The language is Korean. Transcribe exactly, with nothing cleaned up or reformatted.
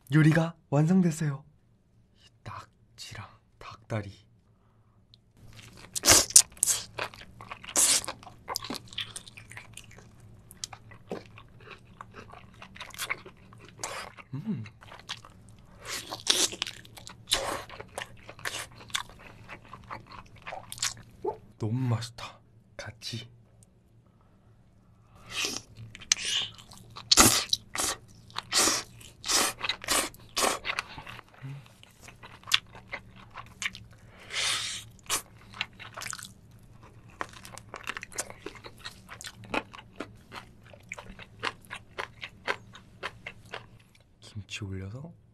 요리가 완성됐어요. 이 낙지랑 닭다리. 음. 너무 맛있다. 같이. 김치 올려서